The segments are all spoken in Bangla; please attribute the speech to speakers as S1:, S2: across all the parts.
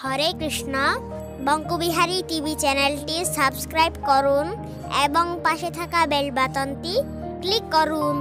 S1: হরে কৃষ্ণ বঙ্কবিহারী টিভি চ্যানেলটি সাবস্ক্রাইব করুন এবং পাশে থাকা বেল বাটনটি ক্লিক করুন।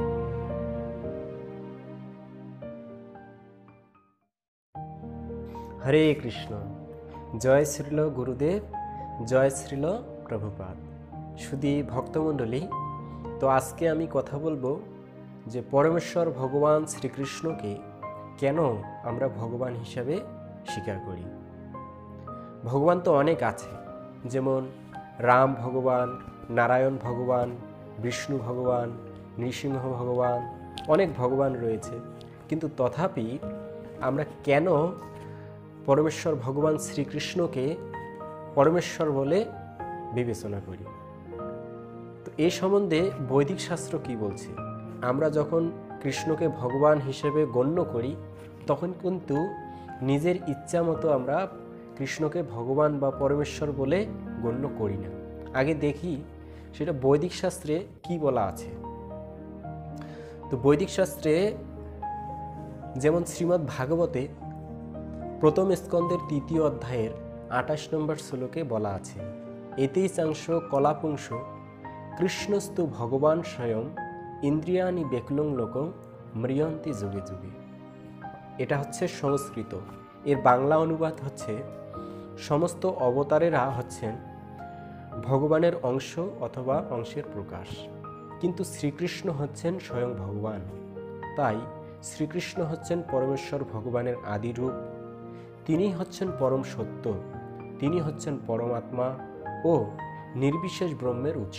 S2: হরে কৃষ্ণ। জয় শ্রীল গুরুদেব, জয় শ্রীল প্রভুপাদ। শুধু ভক্তমণ্ডলী, তো আজকে আমি কথা বলবো যে পরমেশ্বর ভগবান শ্রীকৃষ্ণকে কেন আমরা ভগবান হিসাবে স্বীকার করি। ভগবান তো অনেক আছে, যেমন রাম ভগবান, নারায়ণ ভগবান, বিষ্ণু ভগবান, নৃসিংহ ভগবান, অনেক ভগবান রয়েছে। কিন্তু তথাপি আমরা কেন পরমেশ্বর ভগবান শ্রীকৃষ্ণকে পরমেশ্বর বলে বিবেচনা করি? তো এই সম্বন্ধে বৈদিক শাস্ত্র কি বলছে? আমরা যখন কৃষ্ণকে ভগবান হিসেবে গণ্য করি, তখন কিন্তু নিজের ইচ্ছা মতো আমরা কৃষ্ণকে ভগবান বা পরমেশ্বর বলে গণ্য করি না। আগে দেখি সেটা বৈদিক শাস্ত্রে কি বলা আছে। তো বৈদিক শাস্ত্রে যেমন শ্রীমদ্ ভাগবতে প্রথম স্কন্ধের 3য় অধ্যায়ের 28 নম্বর শ্লোকে বলা আছে, এতেই চাংশ কলাপুংস কৃষ্ণস্তু ভগবান স্বয়ং ইন্দ্রিয়ানি বেকলং লোকং ম্রিয়ন্তি যুগে যুগে। এটা হচ্ছে সংস্কৃত, এর বাংলা অনুবাদ হচ্ছে, সমস্ত অবতারেরা হচ্ছেন ভগবানের অংশ অথবা অংশের প্রকাশ, কিন্তু শ্রীকৃষ্ণ হচ্ছেন স্বয়ং ভগবান। তাই শ্রীকৃষ্ণ হচ্ছেন পরমেশ্বর ভগবানের আদিরূপ। তিনি হচ্ছেন পরম সত্য, তিনি হচ্ছেন পরমাত্মা ও নির্বিশেষ ব্রহ্মের উৎস।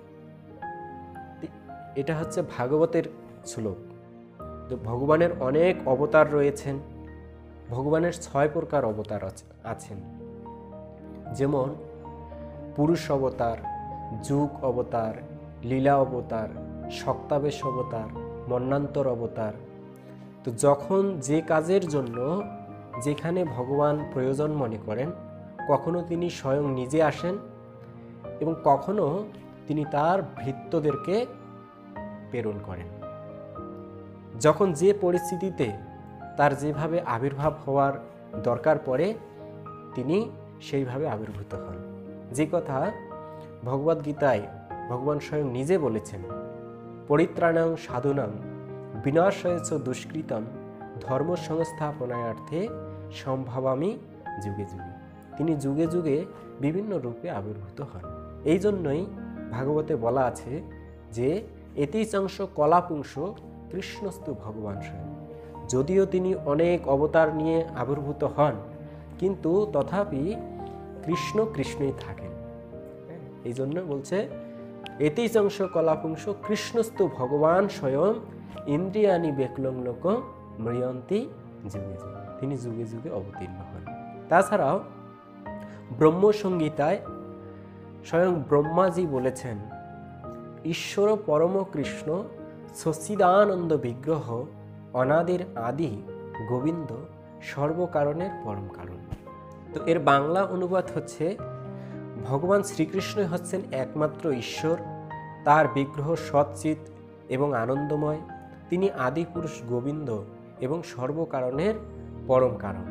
S2: এটা হচ্ছে ভাগবতের শ্লোক। তো ভগবানের অনেক অবতার রয়েছেন, ভগবানের 6 প্রকার অবতার আছেন, যেমন পুরুষ অবতার, যুগ অবতার, লীলা অবতার, শক্তাবেশ অবতার, মন্বন্তর অবতার। তো যখন যে কাজের জন্য যেখানে ভগবান প্রয়োজন মনে করেন, কখনো তিনি স্বয়ং নিজে আসেন এবং কখনো তিনি তার ভৃত্যদেরকে প্রেরণ করেন। যখন যে পরিস্থিতিতে তার যেভাবে আবির্ভাব হওয়ার দরকার পড়ে, তিনি সেইভাবে আবির্ভূত হন। যে কথা ভগবদ্গীতায় ভগবান স্বয়ং নিজে বলেছেন, পরিত্রাণাং সাধুনাং বিনাশায় চ দুষ্কৃতম ধর্ম সংস্থাপনায়ার্থে সম্ভাবামি যুগে যুগে। তিনি যুগে যুগে বিভিন্ন রূপে আবির্ভূত হন। এই জন্যই ভাগবতে বলা আছে যে এতেই চাংশ কলাপুংস কৃষ্ণস্তু ভগবান স্বয়ং। যদিও তিনি অনেক অবতার নিয়ে আবির্ভূত হন, কিন্তু তথাপি কৃষ্ণ কৃষ্ণই থাকেন। এই জন্য বলছে এতেই চাংশ কলাপুংস কৃষ্ণস্তু ভগবান স্বয়ং ইন্দ্রিয়ানি বেকলং লোক ম্রিয়ন্তি যুগে যুগে। তিনি যুগে যুগে অবতীর্ণ হন। তাছাড়াও ব্রহ্মসংগীতায় স্বয়ং ব্রহ্মাজি বলেছেন, ঈশ্বর পরম কৃষ্ণ সচ্চিদানন্দ বিগ্রহ অনাদির আদি গোবিন্দ সর্বকারণের পরম কারণ। তো এর বাংলা অনুবাদ হচ্ছে, ভগবান শ্রীকৃষ্ণ হচ্ছেন একমাত্র ঈশ্বর, তার বিগ্রহ সচ্চিত এবং আনন্দময়, তিনি আদি পুরুষ গোবিন্দ এবং সর্বকারণের পরম কারণ।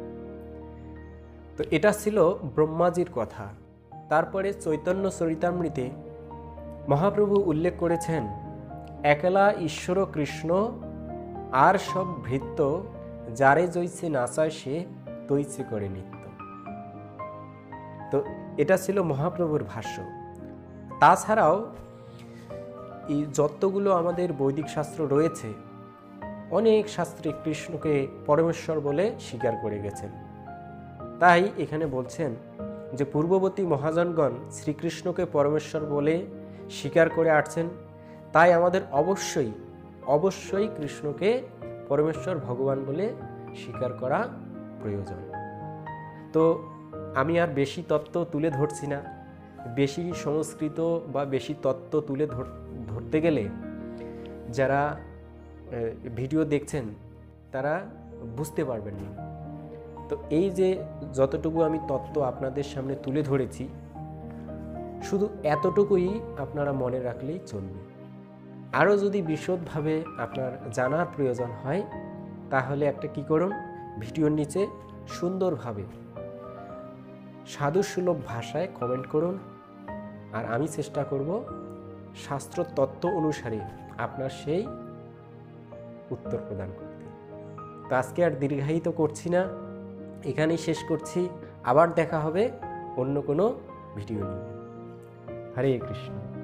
S2: তো এটা ছিল ব্রহ্মাজির কথা। তারপরে চৈতন্য চরিতামৃতে মহাপ্রভু উল্লেখ করেছেন, একলা ঈশ্বর কৃষ্ণ আর সব ভৃত্য, যারে জৈছে নাচায় সে তৈছে করে নিত্য। তো এটা ছিল মহাপ্রভুর ভাষ্য। তাছাড়াও এই যতগুলো আমাদের বৈদিক শাস্ত্র রয়েছে, অনেক শাস্ত্রে কৃষ্ণকে পরমেশ্বর বলে স্বীকার করে গেছেন। তাই এখানে বলছেন যে পূর্ববর্তী মহাজনগণ শ্রীকৃষ্ণকে পরমেশ্বর বলে স্বীকার করে আসছেন, তাই আমাদের অবশ্যই অবশ্যই কৃষ্ণকে পরমেশ্বর ভগবান বলে স্বীকার করা প্রয়োজন। তো আমি আর বেশি তত্ত্ব তুলে ধরছি না। বেশি সংস্কৃত বা বেশি তত্ত্ব তুলে ধরতে গেলে যারা ভিডিও দেখছেন তারা বুঝতে পারবেন না। তো এই যে যতটুকু আমি তত্ত্ব আপনাদের সামনে তুলে ধরেছি, শুধু এতটুকুই আপনারা মনে রাখলেই চলবে। আরও যদি বিশদভাবে আপনার জানার প্রয়োজন হয়, তাহলে একটা কি করুন, ভিডিওর নিচে সুন্দরভাবে সাধুসুলভ ভাষায় কমেন্ট করুন, আর আমি চেষ্টা করব শাস্ত্র তত্ত্ব অনুসারে আপনার সেই উত্তর প্রদান করতে। তো আজকে আর দীর্ঘায়িত করছি না, এখানেই শেষ করছি। আবার দেখা হবে অন্য কোনো ভিডিও নিয়ে। হরে কৃষ্ণ।